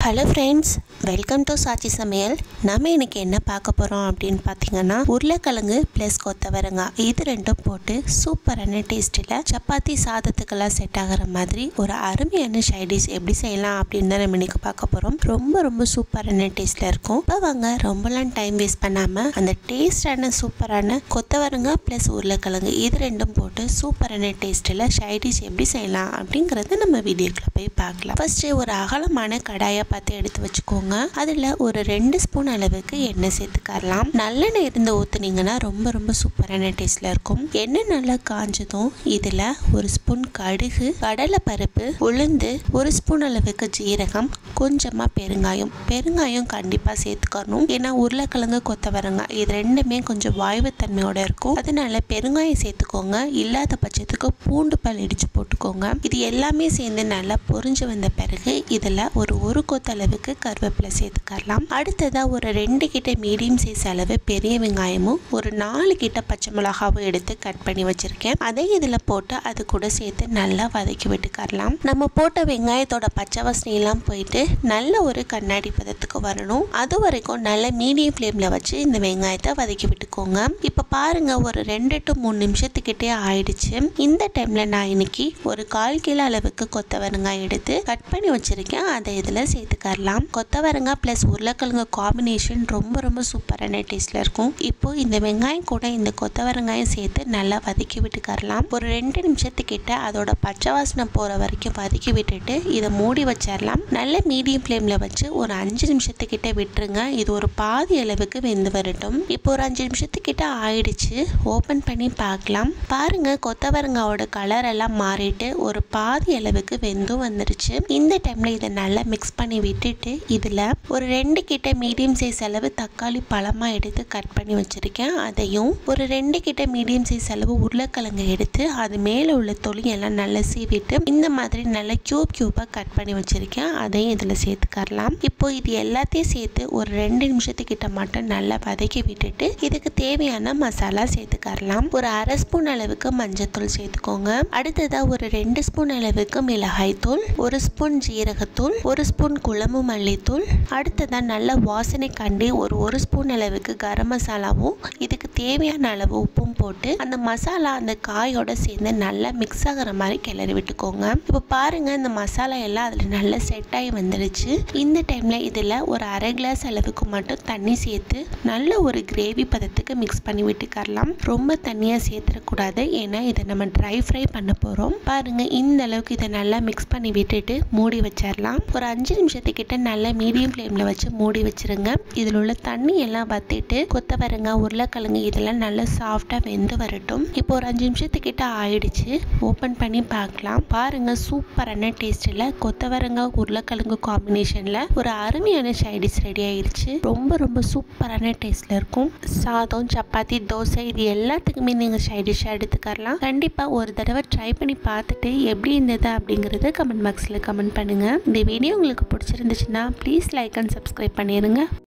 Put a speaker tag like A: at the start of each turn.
A: Hello friends, welcome to Chachi Samayal. நம்ம இன்னைக்கு என்ன பார்க்க போகிறோம் அப்படின்னு பார்த்தீங்கன்னா, உருளைக்கிழங்கு ப்ளஸ் கொத்தவரங்காய் இது ரெண்டும் போட்டு சூப்பரான டேஸ்ட்டில் சப்பாத்தி சாதத்துக்கெல்லாம் செட் ஆகிற மாதிரி ஒரு அருமையான சைடிஷ் எப்படி செய்யலாம் அப்படின்னு தான் நம்ம இன்னைக்கு பார்க்க போகிறோம். ரொம்ப சூப்பரான டேஸ்ட்டில் இருக்கும். இப்போ வாங்க ரொம்பலாம் டைம் வேஸ்ட் பண்ணாமல் அந்த டேஸ்டான சூப்பரான கொத்தவரங்காய் ப்ளஸ் உருளைக்கிழங்கு இது ரெண்டும் போட்டு சூப்பரான டேஸ்ட்டில் சைடிஷ் எப்படி செய்யலாம் அப்படிங்கிறத நம்ம வீடியோக்குள்ள போய் பார்க்கலாம். ஃபர்ஸ்ட்டு ஒரு அகலமான கடாயை பார்த்து எடுத்து வச்சுக்கோங்க. அதில் ஒரு 2 ஸ்பூன் அளவுக்கு எண்ணெய் சேர்த்துக்கலாம். நல்லெண்ணெய் இருந்து ஊற்றுனீங்கன்னா ரொம்ப சூப்பரான டேஸ்ட்ல இருக்கும். எண்ணெய் நல்லா காஞ்சதும் இதில் ஒரு ஸ்பூன் கடுகு, கடலை பருப்பு, உளுந்து, 1 ஸ்பூன் அளவுக்கு ஜீரகம், கொஞ்சமாக பெருங்காயம் கண்டிப்பாக சேர்த்துக்கணும். ஏன்னா உருளைக்கிழங்கு கொத்தவரங்காய் இது ரெண்டுமே கொஞ்சம் வாய்வுத்தன்மையோட இருக்கும். அதனால பெருங்காயம் சேர்த்துக்கோங்க. இல்லாத பட்சத்துக்கு பூண்டு பல் இடிச்சு போட்டுக்கோங்க. இது எல்லாமே சேர்ந்து நல்லா பொரிஞ்சு வந்த பிறகு இதில் ஒரு கொத்தளவுக்கு கருவேப்பிலை சேர்த்துக்கலாம். அடுத்ததா ஒரு 2 கிட்ட மீடியம் சைஸ் அளவு பெரிய வெங்காயமும் ஒரு 4 கிட்ட பச்சை மிளகாவும் எடுத்து கட் பண்ணி வச்சிருக்கேன். அதை இதில் போட்டு அது கூட சேர்த்து நல்லா வதக்கி விட்டுக்கலாம். நம்ம போட்ட வெங்காயத்தோட பச்சை வாசனை எல்லாம் போயிட்டு நல்ல ஒரு கண்ணாடி பதத்துக்கு வரணும். அது வரைக்கும் நல்ல மீடியம் ஃப்ளேம்ல வச்சு இந்த வெங்காயத்தை வதக்கி விட்டுக்கோங்க. இப்போ பாருங்க, ஒரு 2 to 3 நிமிஷத்துக்கிட்டே ஆயிடுச்சு. இந்த டைம்ல நான் இன்னைக்கு ஒரு 1/4 கிலோ அளவுக்கு கொத்தவரங்காய் எடுத்து கட் பண்ணி வச்சிருக்கேன். அதை இதில் சேர்த்துக்கலாம். கொத்தவரங்காய் ப்ளஸ் உருளைக்கிழங்கு காம்பினேஷன் ரொம்ப சூப்பரான டேஸ்ட்ல இருக்கும். இப்போ இந்த வெங்காயம் கூட இந்த கொத்தவரங்காயம் சேர்த்து நல்லா வதக்கி விட்டுக்கலாம். ஒரு 2 நிமிஷத்துக்கிட்ட அதோட பச்சை வாசனை போற வரைக்கும் வதக்கி விட்டுட்டு இதை மூடி வச்சிடலாம். நல்ல மீடியம் ஃப்ளேம்ல வச்சு ஒரு 5 நிமிஷத்துக்கிட்ட விட்டுருங்க. இது ஒரு பாதி அளவுக்கு வெந்து வரட்டும். இப்போ ஒரு 5 நிமிஷத்துக்கிட்ட ஆயிடுச்சு. ஓபன் பண்ணி பார்க்கலாம். பாருங்க, கொத்தவரங்காயோட கலர் எல்லாம் மாறிட்டு ஒரு பாதி அளவுக்கு வெந்தும் வந்துருச்சு. இந்த டைம்ல இதை நல்லா மிக்ஸ் பண்ணி விட்டுட்டு இதில் ஒரு 2 கிட்ட மீடியம் சைஸ் அளவு தக்காளி பழமாக எடுத்து கட் பண்ணி வச்சுருக்கேன். அதையும் ஒரு 2 கிட்ட மீடியம் சைஸ் அளவு உருளைக்கிழங்கு எடுத்து அது மேலே உள்ள தொலியெல்லாம் நல்லா சீவிட்டு இந்த மாதிரி நல்லா கியூபாக கட் பண்ணி வச்சுருக்கேன். அதையும் இதில் சேர்த்துக்கலாம். இப்போ இது எல்லாத்தையும் சேர்த்து ஒரு 2 நிமிஷத்துக்கிட்ட மட்டும் நல்லா வதக்கி விட்டுட்டு இதுக்கு தேவையான மசாலா சேர்த்துக்கலாம். ஒரு 1/2 ஸ்பூன் அளவுக்கு மஞ்சத்தூள் சேர்த்துக்கோங்க. அடுத்ததாக ஒரு 2 ஸ்பூன் அளவுக்கு மிளகாய் தூள், 1 ஸ்பூன் ஜீரகத்தூள், 1 ஸ்பூன் குழம்பு மல்லித்தூள், அடுத்ததான் நல்ல வாசனை கண்டி ஒரு ஸ்பூன் அளவுக்கு கரம் மசாலாவும் இதுக்கு தேவையான அளவு உப்பும் போட்டு அந்த மசாலா அந்த காயோட சேர்ந்து நல்லா மிக்ஸ் ஆகிற மாதிரி கிளறி விட்டுக்கோங்க. இப்போ பாருங்க, இந்த மசாலா எல்லாம் அதில் நல்லா செட் ஆகி வந்துடுச்சு. இந்த டைம்ல இதில் ஒரு 1/2 கிளாஸ் அளவுக்கு மட்டும் தண்ணி சேர்த்து நல்ல ஒரு கிரேவி பதத்துக்கு மிக்ஸ் பண்ணி விட்டுக்கலாம். ரொம்ப தண்ணியாக சேர்த்துடக்கூடாது, ஏன்னா இதை நம்ம ட்ரை ஃப்ரை பண்ண போகிறோம். பாருங்க, இந்த அளவுக்கு இதை நல்லா மிக்ஸ் பண்ணி விட்டுட்டு மூடி வச்சிடலாம். ஒரு 5 நிமிஷத்துக்கிட்ட நல்லா மீடியம் ஃப்ளேம்ல வச்சு மூடி வச்சிருங்க. இதில் உள்ள தண்ணி எல்லாம் வத்திட்டு கொத்தவரங்காய் உருளைக்கிழங்கு இதெல்லாம் நல்லா சாஃப்டாக வெந்து வரட்டும். இப்போ ஒரு 5 நிமிஷத்துக்கிட்ட ஆயிடுச்சு. ஓப்பன் பண்ணி பார்க்கலாம். பாருங்க, சூப்பரான டேஸ்ட்டில் கொத்தவரங்காய் உருளைக்கிழங்கு காம்பினேஷனில் ஒரு அருமையான சைடிஷ் ரெடி ஆயிடுச்சு. ரொம்ப சூப்பரான டேஸ்ட்ல இருக்கும். சாதம், சப்பாத்தி, தோசை இது எல்லாத்துக்குமே நீங்கள் சைடிஷாக எடுத்துக்கலாம். கண்டிப்பாக ஒரு தடவை ட்ரை பண்ணி பார்த்துட்டு எப்படி இருந்தது அப்படிங்கிறத கமெண்ட் பாக்ஸில் கமெண்ட் பண்ணுங்க. இந்த வீடியோ உங்களுக்கு பிடிச்சிருந்துச்சுன்னா ப்ளீஸ் லைக் அண்ட் சப்ஸ்கிரைப் பண்ணிடுங்க.